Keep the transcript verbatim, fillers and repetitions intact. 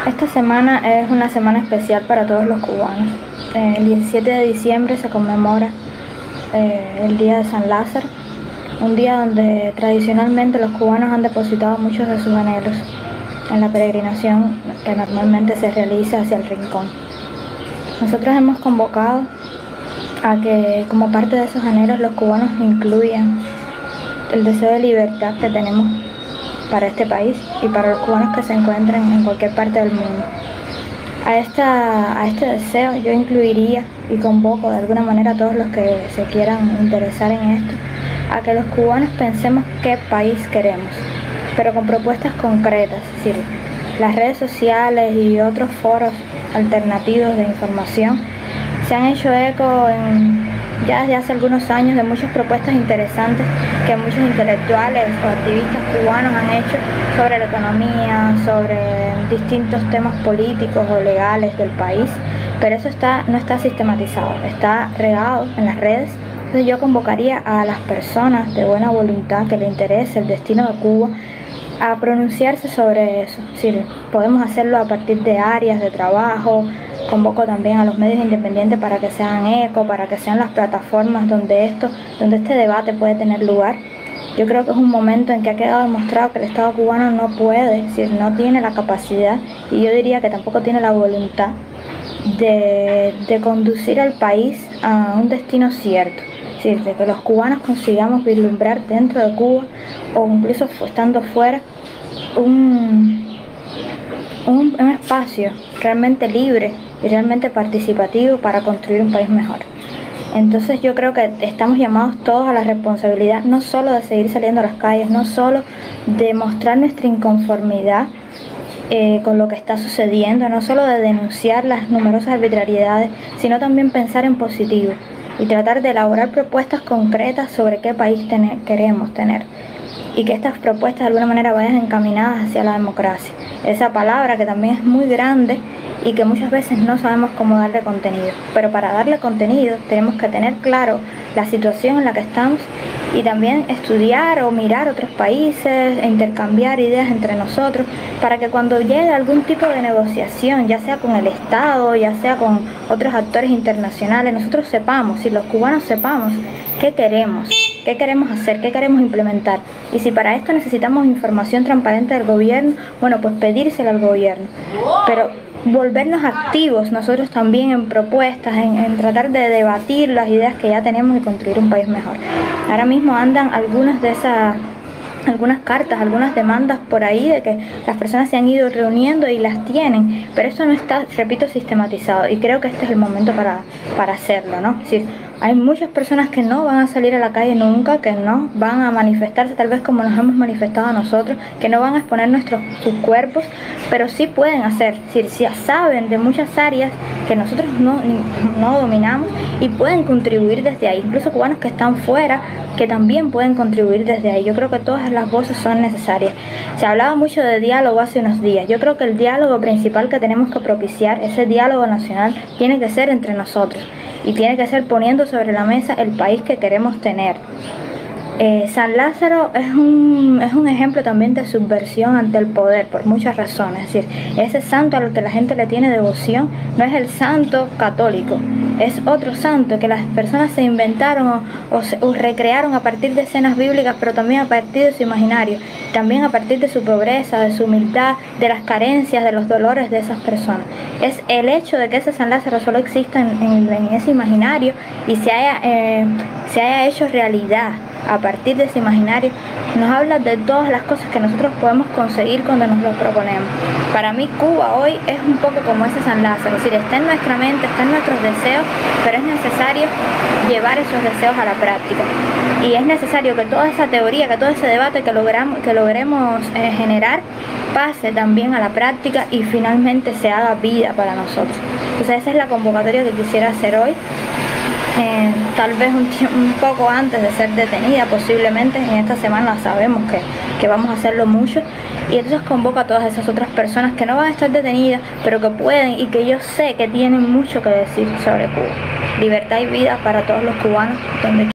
Esta semana es una semana especial para todos los cubanos. Eh, el diecisiete de diciembre se conmemora eh, el Día de San Lázaro, un día donde tradicionalmente los cubanos han depositado muchos de sus anhelos en la peregrinación que normalmente se realiza hacia el Rincón. Nosotros hemos convocado a que como parte de esos anhelos los cubanos incluyan el deseo de libertad que tenemos para este país y para los cubanos que se encuentren en cualquier parte del mundo. A, esta, a este deseo yo incluiría y convoco de alguna manera a todos los que se quieran interesar en esto, a que los cubanos pensemos qué país queremos, pero con propuestas concretas. Es decir, las redes sociales y otros foros alternativos de información se han hecho eco en, ya desde hace algunos años de muchas propuestas interesantes que muchos intelectuales o activistas cubanos han hecho sobre la economía, sobre distintos temas políticos o legales del país, pero eso está, no está sistematizado, está regado en las redes. Entonces yo convocaría a las personas de buena voluntad que le interese el destino de Cuba a pronunciarse sobre eso. Sí, podemos hacerlo a partir de áreas de trabajo. Convoco también a los medios independientes para que se hagan eco, para que sean las plataformas donde, esto, donde este debate puede tener lugar. Yo creo que es un momento en que ha quedado demostrado que el Estado cubano no puede, es decir, no tiene la capacidad, y yo diría que tampoco tiene la voluntad de, de conducir al país a un destino cierto. Es decir, de que los cubanos consigamos vislumbrar dentro de Cuba o incluso estando fuera un, un, un espacio realmente libre y realmente participativo para construir un país mejor. Entonces yo creo que estamos llamados todos a la responsabilidad, no solo de seguir saliendo a las calles, no solo de mostrar nuestra inconformidad eh, con lo que está sucediendo, no solo de denunciar las numerosas arbitrariedades, sino también pensar en positivo y tratar de elaborar propuestas concretas sobre qué país tener, queremos tener, y que estas propuestas de alguna manera vayan encaminadas hacia la democracia. Esa palabra que también es muy grande y que muchas veces no sabemos cómo darle contenido. Pero para darle contenido tenemos que tener claro la situación en la que estamos y también estudiar o mirar otros países e intercambiar ideas entre nosotros para que cuando llegue algún tipo de negociación, ya sea con el Estado, ya sea con otros actores internacionales, nosotros sepamos, si los cubanos sepamos qué queremos, qué queremos hacer, qué queremos implementar. Y si para esto necesitamos información transparente del gobierno, bueno, pues pedírsela al gobierno. Pero volvernos activos nosotros también en propuestas, en, en tratar de debatir las ideas que ya tenemos y construir un país mejor. Ahora mismo andan algunas de esas, algunas cartas, algunas demandas por ahí de que las personas se han ido reuniendo y las tienen, pero eso no está, repito, sistematizado, y creo que este es el momento para, para hacerlo, ¿no? Es decir, hay muchas personas que no van a salir a la calle nunca, que no van a manifestarse tal vez como nos hemos manifestado nosotros, que no van a exponer nuestros sus cuerpos, pero sí pueden hacer, es decir, si saben de muchas áreas que nosotros no, no dominamos y pueden contribuir desde ahí, incluso cubanos que están fuera, que también pueden contribuir desde ahí. Yo creo que todas las voces son necesarias. Se hablaba mucho de diálogo hace unos días. Yo creo que el diálogo principal que tenemos que propiciar, ese diálogo nacional, tiene que ser entre nosotros y tiene que ser poniendo sobre la mesa el país que queremos tener. Eh, San Lázaro es un, es un ejemplo también de subversión ante el poder por muchas razones. Es decir, ese santo al que la gente le tiene devoción no es el santo católico, es otro santo que las personas se inventaron o, o, se, o recrearon a partir de escenas bíblicas, pero también a partir de su imaginario, también a partir de su pobreza, de su humildad, de las carencias, de los dolores de esas personas. Es el hecho de que ese San Lázaro solo exista en, en, en ese imaginario y se haya, eh, se haya hecho realidad a partir de ese imaginario, nos habla de todas las cosas que nosotros podemos conseguir cuando nos lo proponemos. Para mí Cuba hoy es un poco como ese San Lázaro, es decir, está en nuestra mente, está en nuestros deseos, pero es necesario llevar esos deseos a la práctica. Y es necesario que toda esa teoría, que todo ese debate que, logramos, que logremos eh, generar, pase también a la práctica y finalmente se haga vida para nosotros. Entonces esa es la convocatoria que quisiera hacer hoy. Eh, tal vez un, un poco antes de ser detenida, posiblemente en esta semana sabemos que, que vamos a hacerlo mucho, y entonces convoco a todas esas otras personas que no van a estar detenidas, pero que pueden y que yo sé que tienen mucho que decir sobre Cuba. Libertad y vida para todos los cubanos, donde